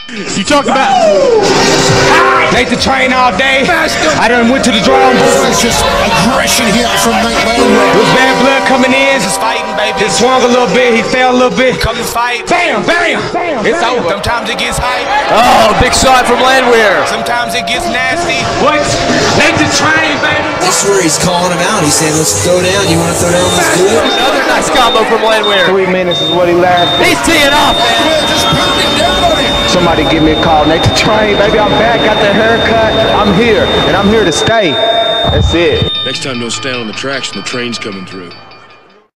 You talk about Nate the train all day. I done went to the drawing board. Just aggression here from Nate Landwehr. It was bad blood coming in. Just fighting, baby. He swung a little bit. He fell a little bit. Come to fight. Bam, bam. It's over. Sometimes it gets hype. Oh, big shot from Landwehr. Sometimes it gets nasty. What? Nate the train, baby. That's where he's calling him out. He's saying, let's throw down. You want to throw down? Let's do it. Another nice combo from Landwehr. 3 minutes is what he lasted. He's teeing off, man. Just pounding down on him. Somebody give me a call. Nate the train, baby. I'm back. Got the haircut. I'm here. And I'm here to stay. That's it. Next time, don't stand on the tracks when the train's coming through.